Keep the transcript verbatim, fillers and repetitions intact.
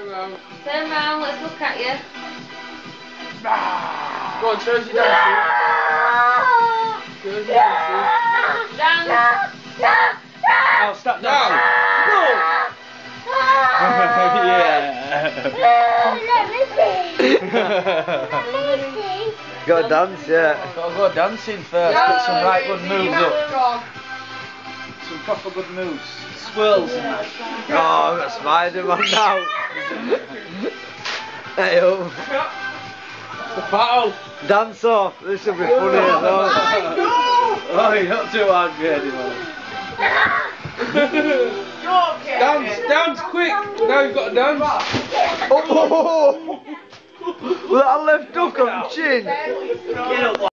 round. Turn round, let's look at you. Go on, show us your dancing. Show us your dancing. Dance. Oh, stop dancing. No! Yeah. Got to dance, yeah. Gotta go dancing first, get some right good moves up. Some proper good moves. Swirls and that. Oh, I've got Spider-Man now. Hey, oh. The battle. Dance off. This will be funny as well. Oh, you're not too hard, anymore. Dance, dance quick. Now you've got to dance. Oh! With that left hook on the chin. Get up.